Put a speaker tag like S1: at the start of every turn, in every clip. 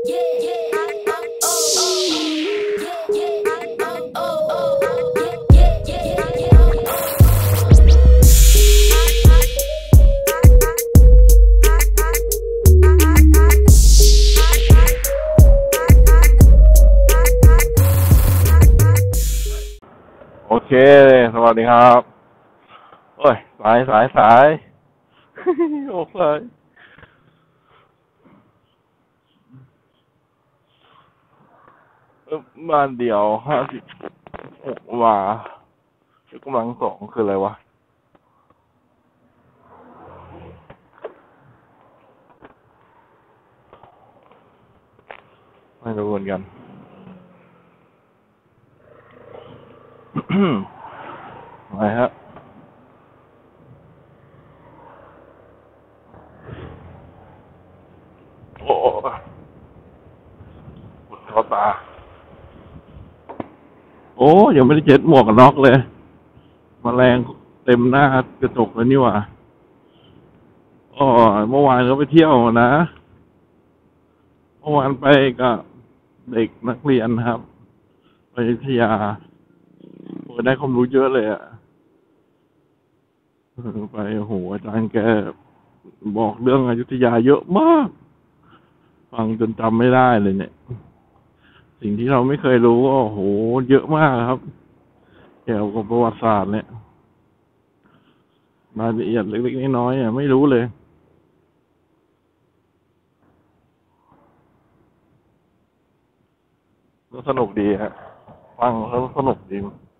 S1: โอเคสวัสดีครับโอ้ยสายโอ้สายบ้านเดียว56 ว่ายกกำลัง2คืออะไรวะไม่รู้เหมือนกัน อะไรฮะโอ้ปวดคอตาโอ้ยังไม่ได้เจ็ดหมวกกันน็อกเลยมแมลงเต็มหน้ากระจกเลยนี่หว่าอ๋อเมื่อวานก็ไปเที่ยวนะเมื่อวานไปกับเด็กนักเรียนครับไปอยุธยาโอ้ได้ความรู้เยอะเลยอ่ะไปโอ้โหอาจารย์แกบอกเรื่องอยุธยาเยอะมากฟังจนจำไม่ได้เลยเนี่ยสิ่งที่เราไม่เคยรู้ก็โอ้โหเยอะมากครับเกี่ยวกับประวัติศาสตร์เนี่ยรายละเอียดเล็กๆน้อยๆไม่รู้เลยก็สนุกดีฮะฟังแล้วสนุกดี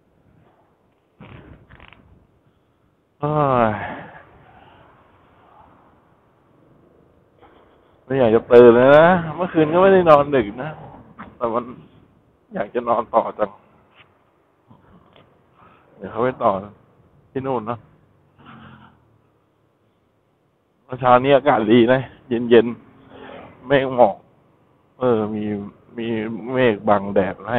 S1: ไม่อยากจะตื่นเลยนะเมื่อคืนก็ไม่ได้นอนดึกนะแต่มันอยากจะนอนต่อจังเดี๋ยวเขาไปต่อที่นู่นนะเมื่อเช้านี้อากาศดีนะเย็นๆเมฆหมอกมีเมฆบังแดดให้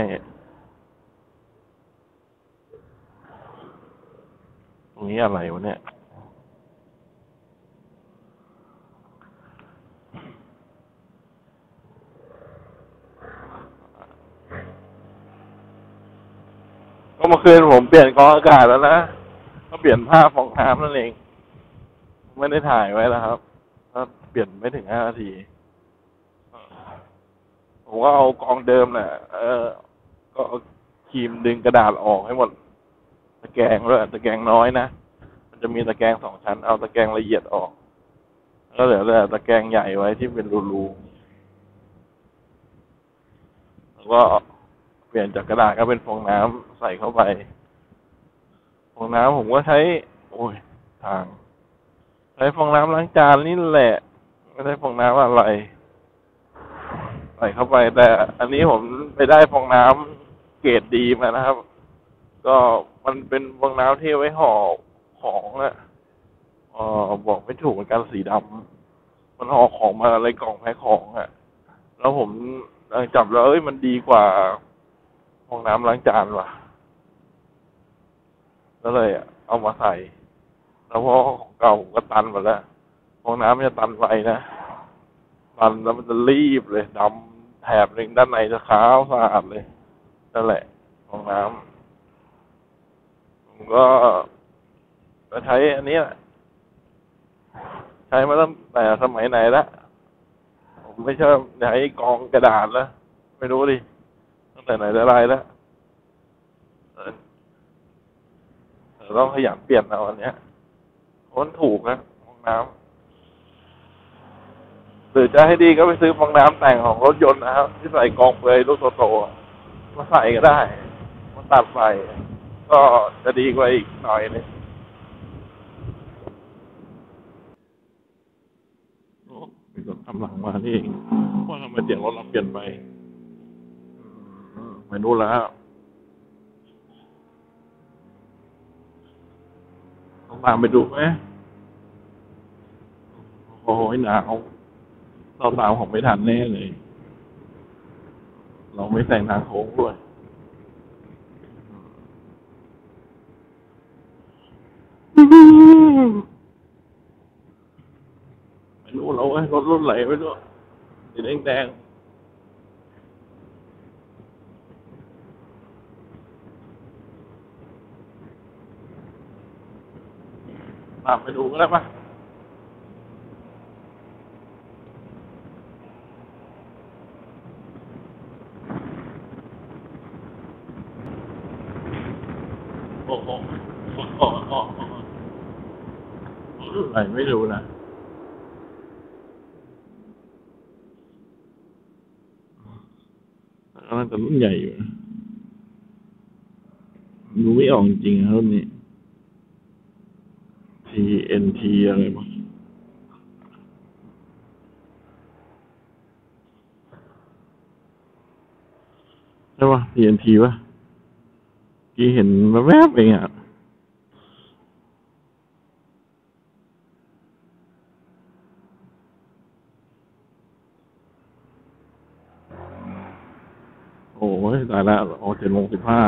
S1: ตรงนี้อะไรวะเนี่ยก็เมื่อคืนผมเปลี่ยนกองอากาศแล้วนะก็เปลี่ยนผ้าฟองน้ำนั่นเองไม่ได้ถ่ายไว้แล้วครับก็เปลี่ยนไม่ถึง5 นาทีผมก็เอากองเดิมแหละก็เอาครีมดึงกระดาษออกให้หมดตะแกรงด้วยตะแกรงน้อยนะมันจะมีตะแกรง2 ชั้นเอาตะแกรงละเอียดออกก็เหลือแต่ตะแกรงใหญ่ไว้ที่เป็นรูๆแล้วก็เปลี่ยนจากกระดาษก็เป็นฟองน้ำใส่เข้าไปฟองน้ำผมก็ใช้ใช้ฟองน้ำล้างจานนี่แหละไม่ใช่ฟองน้ำอะไรใส่เข้าไปแต่อันนี้ผมไปได้ฟองน้ำเกรดดีมานะครับ ก็มันเป็นฟองน้ำที่ไว้ห่อของอะบอกไม่ถูกเหมือนกันสีดำมันห่อของมาอะไรกล่องแพ็คของอะแล้วผมจับแล้วมันดีกว่าฟองน้ำล้างจานว่ะก็เลยเอามาใส่แล้วเพราะของเก่าผมก็ตันหมดแล้วฟองน้ำมันจะตันไวนะตันแล้วมันจะรีบเลยดำแถบหนึ่งด้านในจะขาวสะอาดเลยนั่นแหละฟองน้ำผมก็ใช้อันนี้แหละใช้มาตั้งแต่สมัยไหนแล้วผมไม่ใช่ใช้กองกระดาษแล้วไม่รู้ดิตั้งแต่ไหนแต่ไรแล้วต้องขยันเปลี่ยนเอาอันเนี้ยมันถูกนะฟองน้ำหรือจะให้ดีก็ไปซื้อฟองน้ำแต่งของรถยนต์นะครับที่ใส่กองเปลือยลูกโตๆมาใส่ก็ได้มาตัดใส่ก็จะดีกว่าอีกหน่อยนึงมีรถทำหลังมานี่เองว่าทำไมเสียงรถเราเปลี่ยนไปไม่รู้แล้วต้องตามไปดูไหมโอ้ยหนาวเราตามผมไม่ทันแน่เลยเราไม่แต่งทางโค้งด้วยไม่รู้เรารถรุ่นไหนไม่รู้สีแดงตามไปดูก็ได้ปะโอ้โหอะไรไม่รู้นะน่าจะรุ่นใหญ่อยู่นะดูไม่ออกจริงๆรุ่นนี้ TNT อะไรบ้างใช่ปะ TNT ปะกี่เห็นแวบๆเองอ่ะโอ้ยตายแล้วโอ้7:15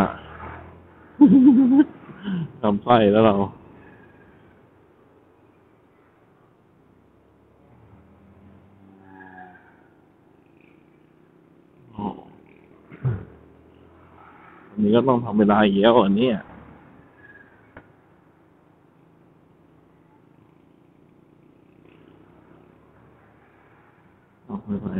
S1: ทำไส้แล้วเราอันนี้ก็ต้องทำเวลาอีกแล้วอันนี้ไม่ไป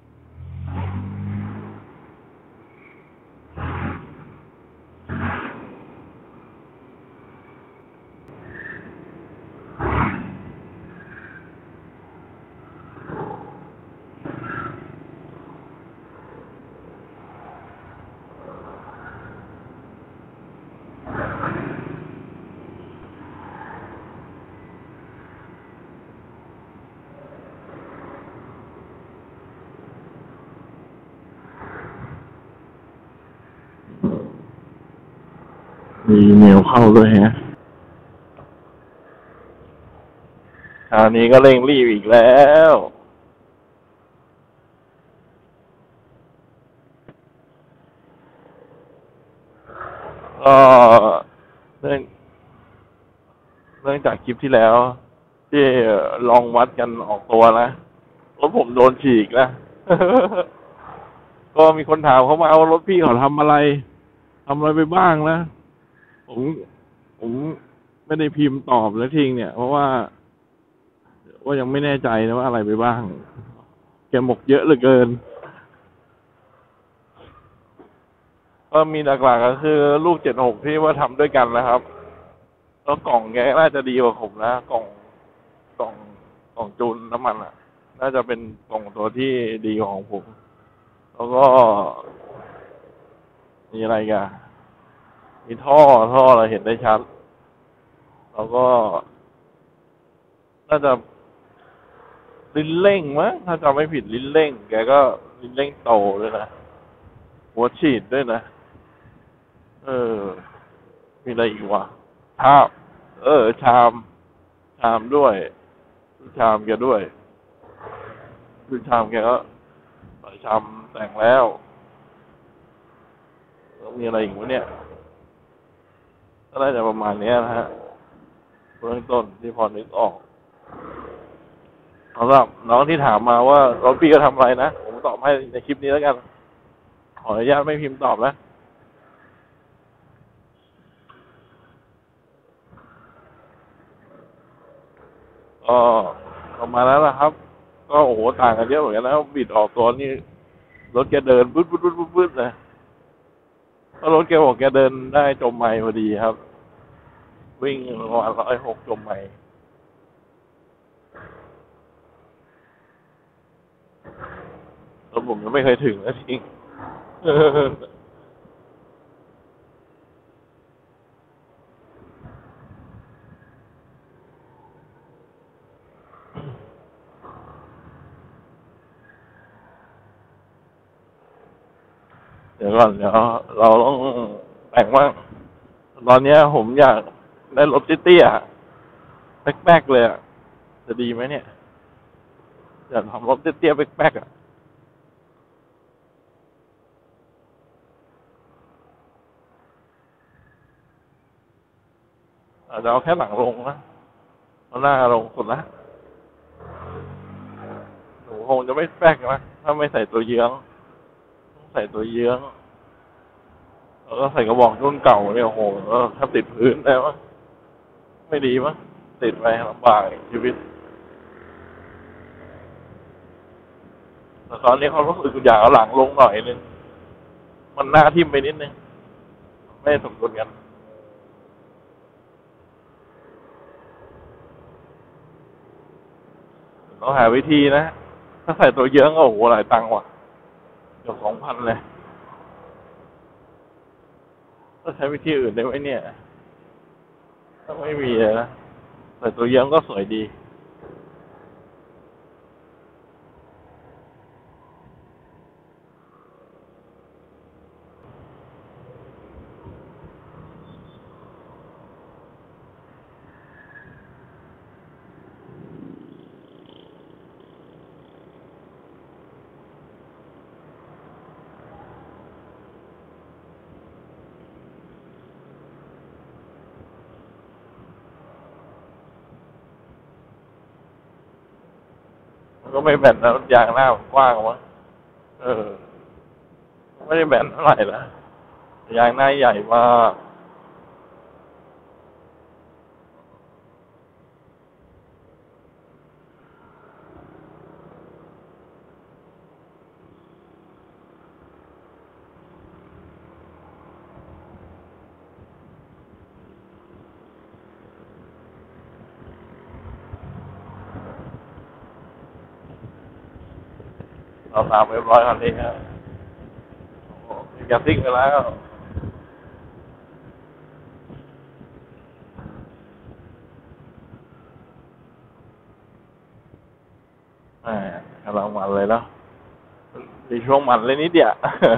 S1: มีอีเมลเข้าด้วยฮะคราวนี้ก็เร่งรีบอีกแล้วก็เนื่องเนื่องจากคลิปที่แล้วที่ลองวัดกันออกตัวนะรถผมโดนฉีกนะ ก็มีคนถามเขามาเอารถพี่เขาทำอะไรไปบ้างนะผมไม่ได้พิมพ์ตอบแล้วทิ้งเนี่ยเพราะว่ายังไม่แน่ใจนะว่าอะไรไปบ้างแกหมกเยอะเหลือเกินก็มีหลักๆก็คือลูก76ที่ว่าทำด้วยกันนะครับแล้วกล่องแกน่าจะดีกว่าผมนะกล่องกล่องจูนน้ำมันอ่ะน่าจะเป็นกล่องตัวที่ดีกว่าของผมแล้วก็มีอะไรกันมีท่อเราเห็นได้ชัดแล้วก็น่าจะลิ้นเร่งมั้งถ้าจำไม่ผิดลิ้นเร่งแกก็ลิ้นเร่งโตด้วยนะหัวฉีดด้วยนะเออมีอะไรอีกวะชามชามด้วยชามแกด้วยคือชามแกก็ใส่ชามแต่งแล้วมีอะไรอีกวะเนี่ยก็น่าจะประมาณนี้นะฮะเบื้องต้นที่พอนึกออกสำหรับน้องที่ถามมาว่ารถพี่ก็ทำอะไรนะผมตอบให้ในคลิปนี้แล้วกันขออนุญาตไม่พิมพ์ตอบนะก็ประมาณนั้นแหละครับก็โอ้โหต่างกันเยอะเหมือนกันนะบิดออกตัวนี่รถแกเดินบึ้ดเลยเพราะรถแกบอกแกเดินได้จมไมล์พอดีครับวิ่งประมาณ106จมไมล์แล้วผมยังไม่เคยถึงนะจริงเดี๋ยวก่อนเดี๋ยวเราต้องแต่งว่างตอนนี้ผมอยากได้รถเตี้ยๆแป๊กๆเลยอ่ะจะดีไหมเนี่ยอยากทำรถเตี้ยๆแป๊กๆอ่ะอาจจะเอาแค่หลังลงนะเอาหน้าลงสุดละหนูคงจะไม่แป๊กนะถ้าไม่ใส่ตัวเยื้องต้องใส่ตัวเยื้องแล้วก็ใส่กระบอกรุ่นเก่าเนี่ยโอ้โหแทบติดพื้นได้มั้งไม่ดีมั้งติดไปลำบากชีวิตแต่ตอนนี้เขารู้สึกอยากเอาหลังลงหน่อยนึงมันหน้าทิ่มไปนิดนึงไม่สมดุลกันต้องหาวิธีนะถ้าใส่ตัวเยอะก็โอ้โหหลายตังค์ว่ะเกือบ2,000เลยถ้าใช้วิธีอื่นได้ไหมเนี่ยถ้าไม่มีนะใส่ตัวเยอะก็สวยดีมันก็ไม่แบนนะยางหน้ามันกว้างวะเออไม่ได้แบนเท่าไหร่ละยางหน้าใหญ่มากเราตามเรียบร้อยคันนี้ครับอย่าซิ่งไปแล้วกำลังมันเลยเนาะมีช่วงมันเลยนิดเดียว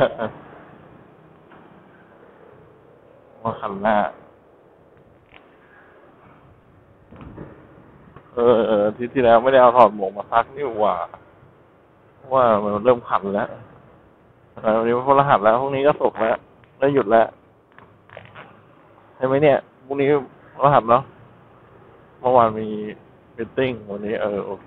S1: ว่าคันหน้าที่แล้วไม่ได้เอาถอดหมวกมาซักนี่หว่ามันเริ่มขันแล้ววันนี้พฤหัสแล้วพรุ่งนี้ก็ศุกร์แล้วได้หยุดแล้วใช่ไหมเนี่ยพรุ่งนี้พฤหัสเนาะเมื่อวานมีมีตติ้งวันนี้โอเค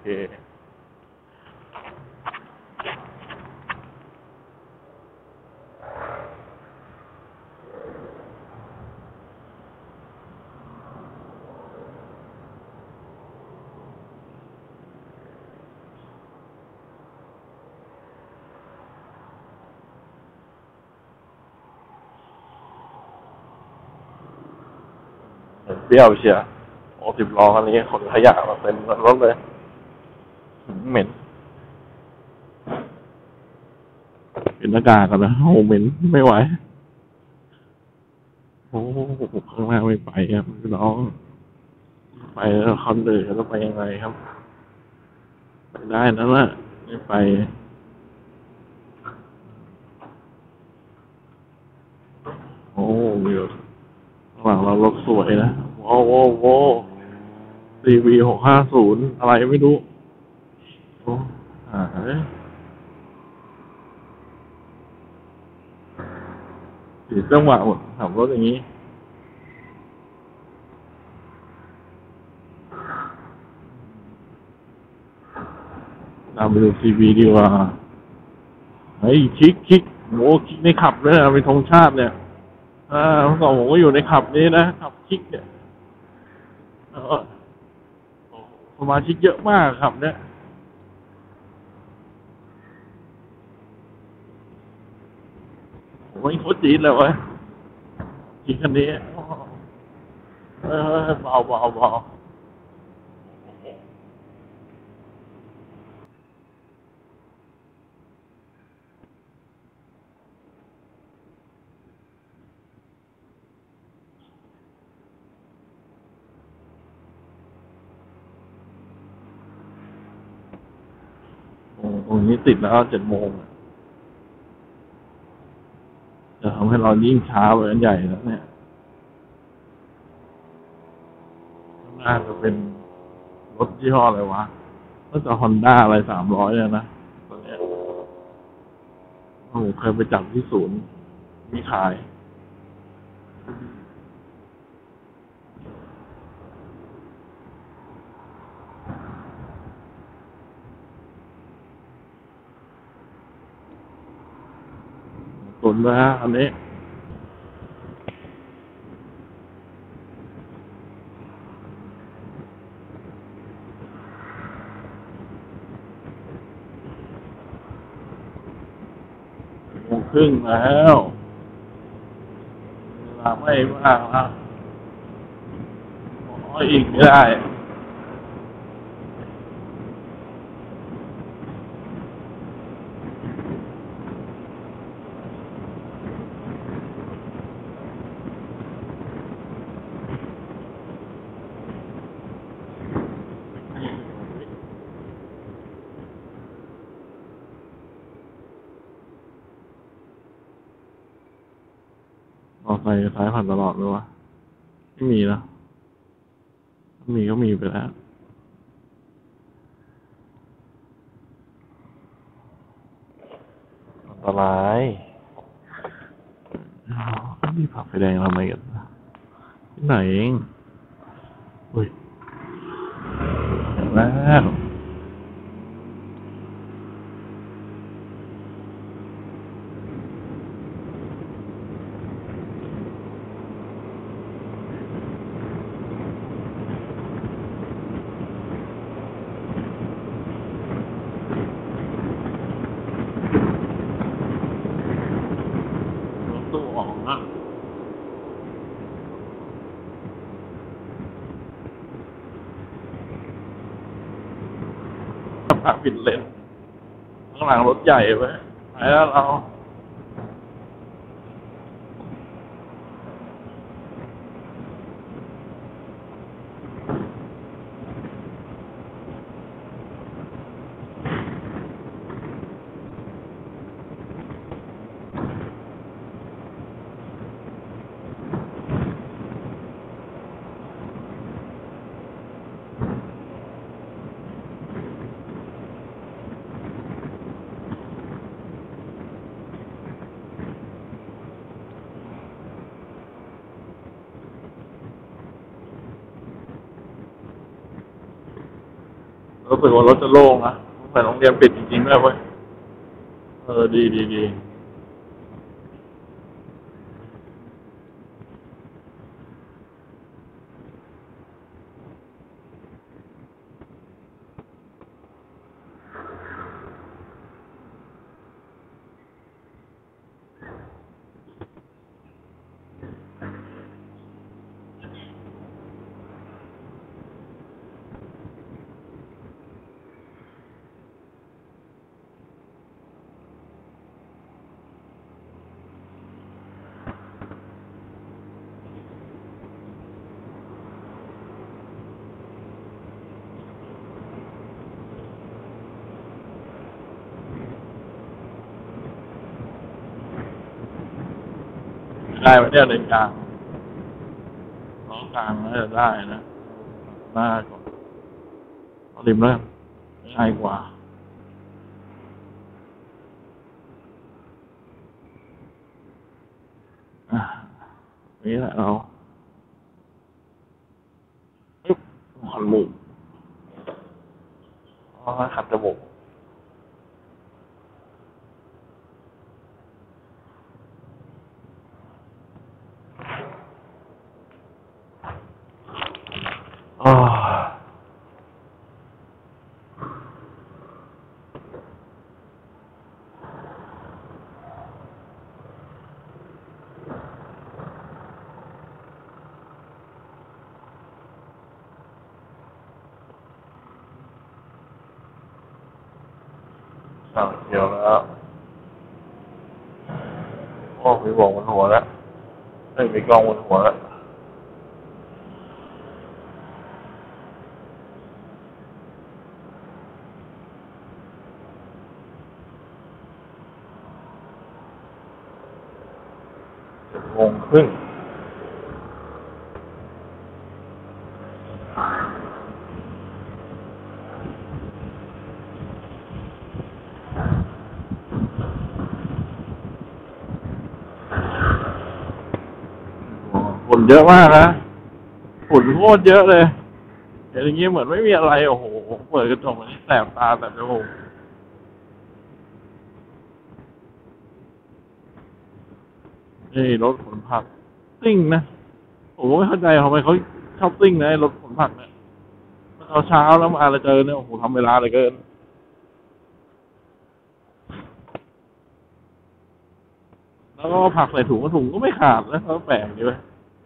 S1: เบี้ยวเชียร์10 ล้อคันนี้ขนขยะมาเต็มรถเลยเหม็นเป็นหน้ากากกันนะโอ้เหม็นไม่ไหวโอ้ข้างหน้าไม่ไปครับพี่น้องไปแล้วคอนเดินจะไปยังไงครับไปได้นั่นแหละไม่ไปโอ้มีระหว่างเรารถสวยนะโว้CV650อะไรไม่รู้โอ้หาเสียจังหวะหมดขับรถอย่างนี้ตามไปดูซีวีดีกว่าเฮ้ยคิกโอ้คิกในขับเลยนะเป็นธงชาติเนี่ยเมื่อก่อนผมก็อยู่ในขับนี้นะขับคิกเนี่ยสมาชิกเยอะมากขับเนี่ยผมไม่โคตรจี๊ดเลยวะคิกคันนี้เบาตรงนี้ติดแล้ว7 โมงจะทำให้เรายิ่งช้าไปกันใหญ่แล้วเนี่ยน่าจะเป็นรถยี่ห้ออะไรวะก็จะฮอนด้าอะไร300เนี่ยนะตัวเนี้ยผมเคยไปจับที่ศูนย์มีขายตุนนะฮะอันนี้รึ่งแล้วเวลาไม่มากนะอีกไม่ได้เราใส่สายผ่านตลอดเลยวะไม่มีนะถ้ามีก็มีไปแล้วอันตรายนี่ผักไฟแดงทำไมกันที่ไหนเองอุ้ยเห็นแล้วรถตู้ออกนะผักปิดเลนข้างหลังรถใหญ่ไปไปแล้วเรารู้สึกว่ารถจะโล่งนะแต่โรงเรียนปิดจริงๆด้วยเว้ยดีได้ไหมเนี่ยเลนกลางล้อกลางน่าจะได้นะหน้าก่อนเอาริมแล้วง่ายกว่านี่แหละเราหันมุมขัดจมูกสั่งเขียวแล้วโอ้มีบอกบนหัวแล้วไม่มีกล้องบนหัวแล้ว7:30ฝุ่นเยอะมากนะฝุ่นโคตรเยอะเลยเห็นอย่างงี้เหมือนไม่มีอะไรโอ้โหเปิดกระจกนี่แสบตาแสบจมูกนี่รถขนผักซิ่งนะผมไม่เข้าใจทำไมเขาชอบซิ่งนะรถขนผักเนี่ยเช้าแล้วมาอะไรเจอเนี่ยโอ้โหทำเวลาเลยเกินแล้วก็ผักใส่ถุงก็ไม่ขาดแล้วก็แปลกดีเว้ย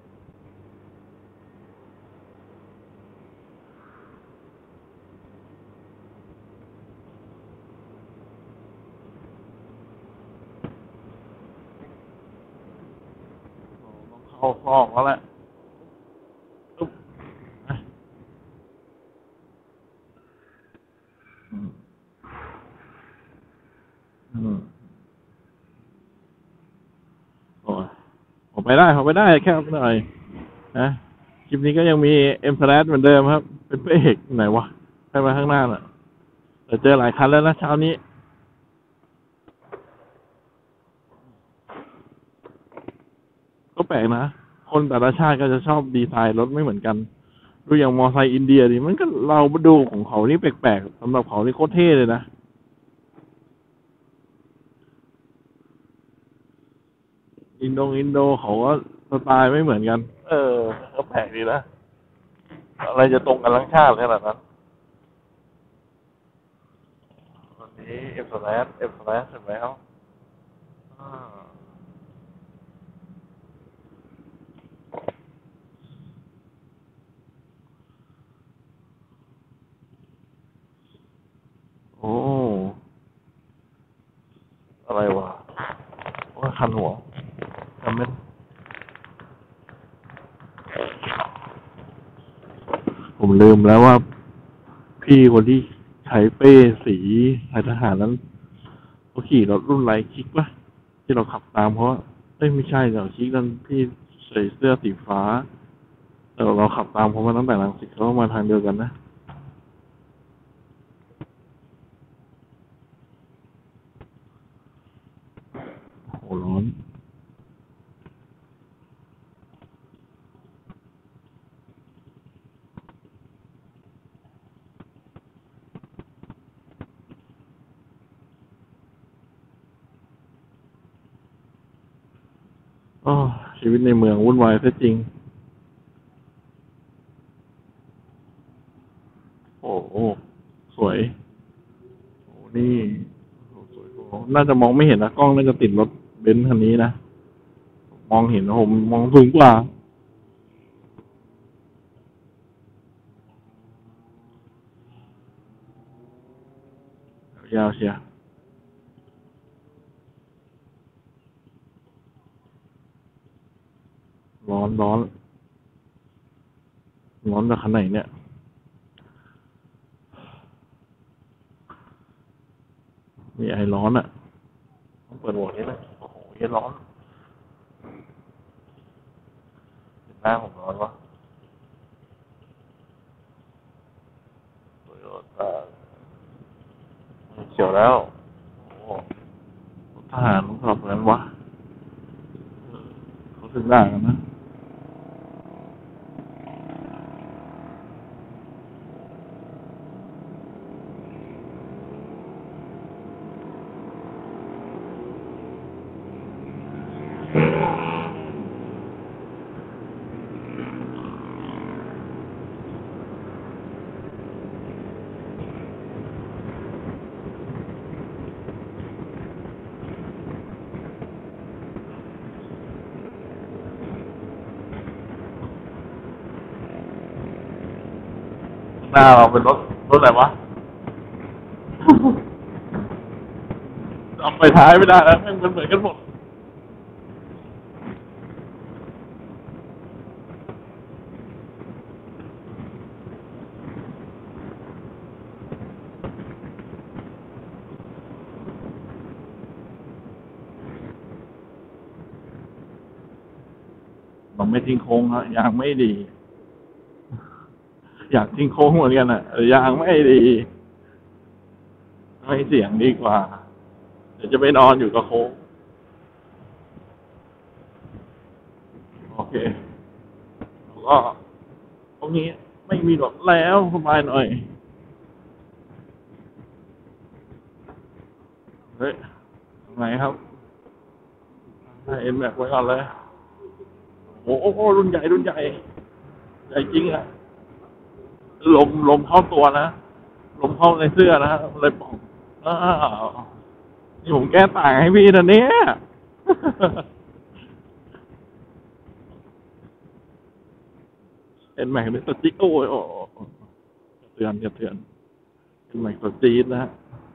S1: ต้องเข้าซอกแล้วแหละอุ๊บอืมอืมโอ้ยผมไปได้แค่หน่อยนะคลิปนี้ก็ยังมีเอ็มสแลเหมือนเดิมครับ เป็นพระเอกไหนวะไปมาข้างหน้าน่ะแต่เจอหลายคันแล้วนะเช้านี้ก็แปลกนะ คนแต่ละชาติก็จะชอบดีไซน์รถไม่เหมือนกัน ดูอย่างมอไซค์อินเดียดิมันก็เราดูของเขานี่แปลกๆสำหรับเขานี่โคตรเท่เลยนะอินโดเขาก็สไตล์ไม่เหมือนกัน เออก็แปลกดีนะอะไรจะตรงกันทั้งชาติขนาดนั้นวันนี้เอ็มสแลเสร็จแล้วอ่าโอ้อะไรวะว่าคันหัวจำไม่ผมลืมแล้วว่าพี่คนที่ใช้เป้สีลายทหารนั้นเขาขี่รถรุ่นไรคิกปะที่เราขับตามเขาอะเอ้ยไม่ใช่เดี๋ยวคิกนั้นพี่ใส่เสื้อสีฟ้าแต่เราขับตามเขามาตั้งแต่รังสิตเขามาทางเดียวกันนะโอ้ร้อนอ๋อชีวิตในเมืองวุ่นวายแท้จริงโอ้โอ้สวยโอ้นี่โอ้สวยโอ้น่าจะมองไม่เห็นนะกล้องน่าจะติดรถเบนซ์คันนี้นะมองเห็นนะผมมองสูงกว่ายาวเชียร์ร้อนร้อนจากคันไหนเนี่ยมีไอร้อนอ่ะต้องเปิดหัวนี้เลยโอ้โหเย็นร้อนหน้าผมร้อนวะโตโยต้าเขียวแล้วโอ้ทหารสอบอะไรวะเขาถึงด่ากันนะหน้าเราเป็นรถอะไรวะจำไปท้ายไม่ได้แล้วแม่งเหมือนกันหมดต้องไม่ทิ้งโค้งครับยางไม่ดี อยากทิ้งโค้งเหมือนกันอ่ะยางไม่ดีไม่เสียงดีกว่าเดี๋ยวจะไปนอนอยู่กับโค้งโอเคแล้วก็ตรงนี้ไม่มีรถแล้วสบายหน่อยเฮ้ยทำไงครับให้เอ็นแม็กไว้ก่อนเลยโอ้โหรุ่นใหญ่ใหญ่จริงอ่ะลมเข้าตัวนะลมเข้าในเสื้อนะเลยป่องอ้าวนี่ผมแก้ต่างให้พี่นะเนี่ยเอ็นแม็กนี่สจิ๊กโอ้ยโอ้เตือนเตือนเอ็นแม็กสจี๊ดนะฮะ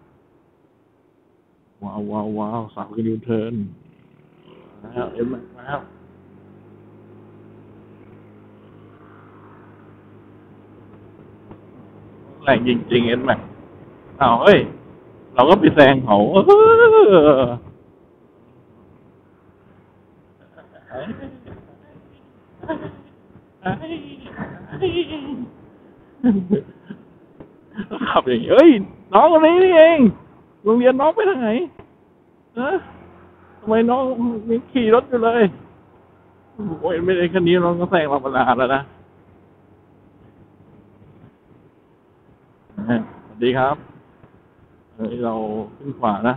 S1: ว้าวว้าวว้าวสาวกันยูเทิร์นแล้วเอ็นแม็กแล้วแรงจริงๆเอ็นแม็กอ้าวเฮ้ยเราก็ไปแซงเขาขับอย่างนี้เอ้ยน้องคนนี้นี่เองโรงเรียนน้องไปทางไหนทำไมน้องมีขี่รถอยู่เลยโอ้ยไม่ได้คันนี้น้องก็แซงเรามานานแล้วนะสวัสดีครับเฮ้ยเราขึ้นขวานะ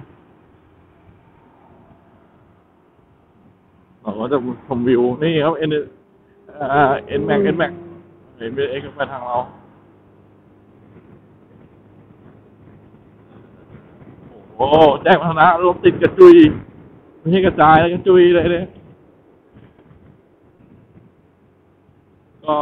S1: เราก็จะชมวิวนี่ครับเอ็นแม็กเห็นเอ็กไปทางเราโอ้แจ้งพัฒนะรถติดกระจุยไม่ใช่กระจายแล้วกระจุยเลยเนี่ยก็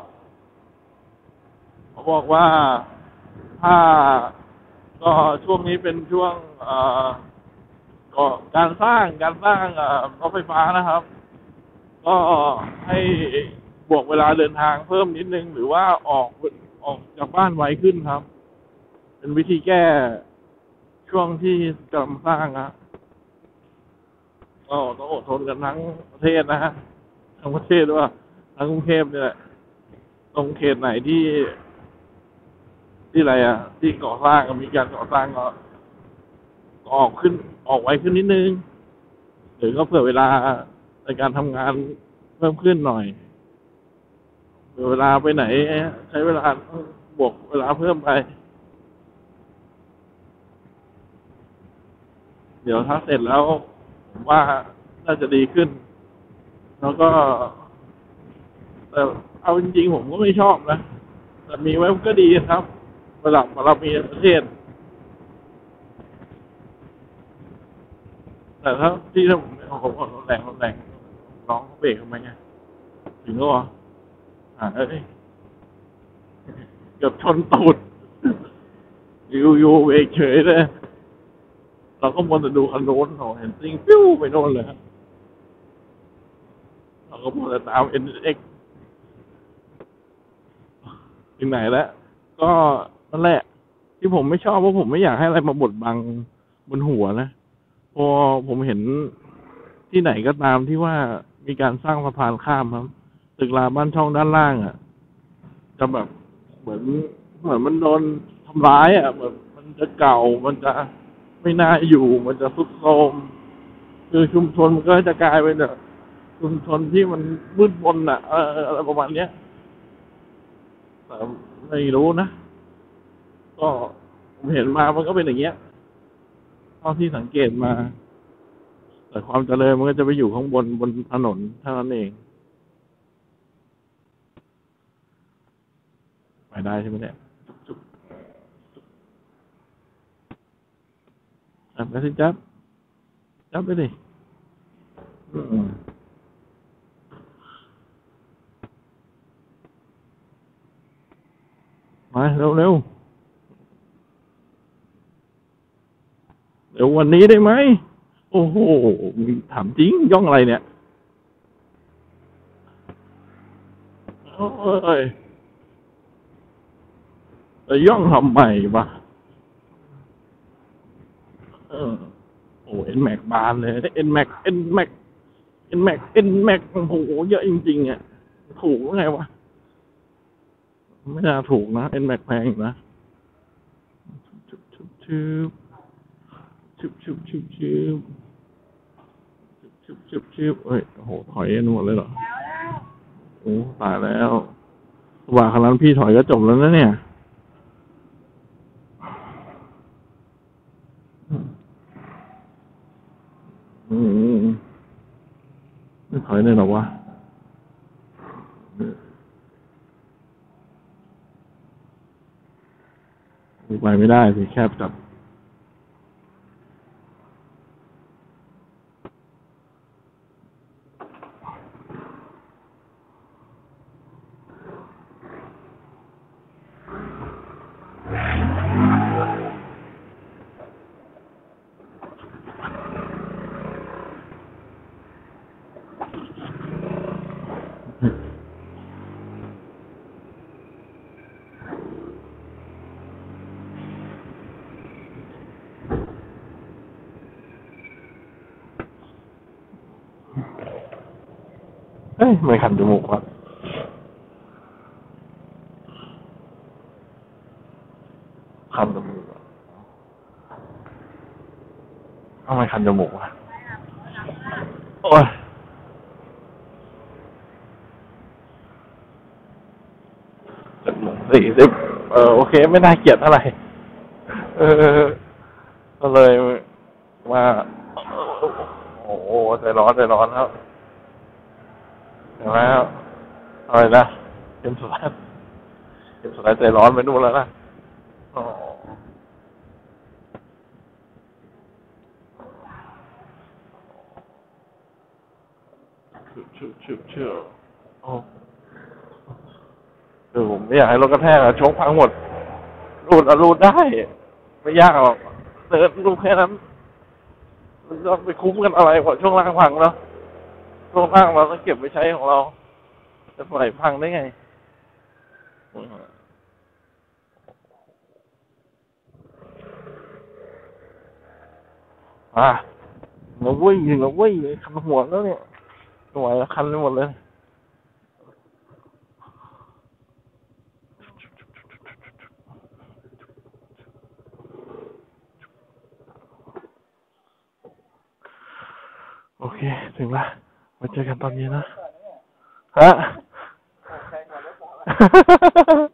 S1: เขาบอกว่าถ้าก็ช่วงนี้เป็นช่วงก็การสร้างรถไฟฟ้านะครับก็ให้บวกเวลาเดินทางเพิ่มนิดนึงหรือว่าออกจากบ้านไวขึ้นครับเป็นวิธีแก้ช่วงที่กำลังสร้างนะก็ต้องอดทนกันทั้งประเทศนะฮะทั้งประเทศด้วยทั้งกรุงเทพเนี่ยแหละตรงเขตไหนที่อะไรอ่ะที่ก่อสร้างมีการก่อสร้างก็ออกไวขึ้นนิดนึงหรือก็เผื่อเวลาในการทำงานเพิ่มขึ้นหน่อยเผื่อเวลาไปไหนใช้เวลาบวกเวลาเพิ่มไปเดี๋ยวถ้าเสร็จแล้วผมว่าน่าจะดีขึ้นแล้วก็แต่เอาจริงๆผมก็ไม่ชอบนะแต่มีไว้ก็ดีครับระดับเรามีประเทศแต่ถ้าที่ถ้าผมรถแรงน้องเขาเบรกทำไมเนี่ยถึงก็วะเอ้ยเกือบชนตูดอยู่เบรกเฉยเลยเราก็มัวแต่ดูคันโน้นเราเห็นซิงปิ้วไปโน่นเลยครับเราก็มัวแต่ตามNX ถึงไหนแล้วก็นั่นแหละที่ผมไม่ชอบเพราะผมไม่อยากให้อะไรมาบดบังบนหัวนะพอผมเห็นที่ไหนก็ตามที่ว่ามีการสร้างสะพานข้ามครับตึกรามบ้านช่องด้านล่างจะแบบเหมือนเหมือนมันโดนทำร้ายแบบมันจะเก่ามันจะไม่น่าอยู่มันจะทรุดโทรมคือชุมชนมันก็จะกลายเป็นแบบชุมชนที่มันมืดมนอะไรประมาณเนี้ยแต่ไม่รู้นะก็ผมเห็นมามันก็เป็นอย่างเงี้ยเท่าที่สังเกตมาแต่ความเจริญมันก็จะไปอยู่ข้างบนถนนเท่านั้นเองไปได้ใช่ไหมเนี่ยจับไปสิจับไปดิมาเร็วเดี๋ยววันนี้ได้ไหมโอ้โหถามจริงย่องอะไรเนี่ยโอ้ยจะย่องทำไมวะโอ้เอ็นแม็กบานเลยเอ็นแม็กโอ้โหเยอะจริงๆถูกไงวะไม่น่าถูกนะเอ็นแม็กแพงนะชุบชุบชุบชุบชุบชุบชุบชุบเฮ้ยโอ้โหถอยกันหมดเลยเหรอโอ้ตายแล้วว่าขนาดพี่ถอยก็จบแล้วนะเนี่ยไม่ถอยเลยหรอวะไปไม่ได้สิแคบจัดเอ้ยไม่คันจมูกวะคันจมูกอะทำไมคันจมูกวะโอ้ย7:40โอเคไม่น่าเกลียดเท่าไหร่เออก็เลยมาโอ้โหใจร้อนแล้วเห็นไหมครับอะไรนะเกมสุดท้ายใจร้อนไปนู่นแล้วนะอ๋อชื่อโอ้ผมไม่อยากให้รถกระแทกอะโชคพังหมดรูดได้ไม่ยากหรอกเดินรูดแค่นั้นมันจะไปคุ้มกันอะไรพอช่วงล่างพังแล้วช่วงล่างเราต้องเก็บไว้ใช้ของเราจะปล่อยพังได้ไงอ่ะเราวิ่งคันหัวแล้วเนี่ยไม่ไหวแล้วคันไปหมดเลยโอเคถึงละมาเจอกันตอนนี้นะฮะ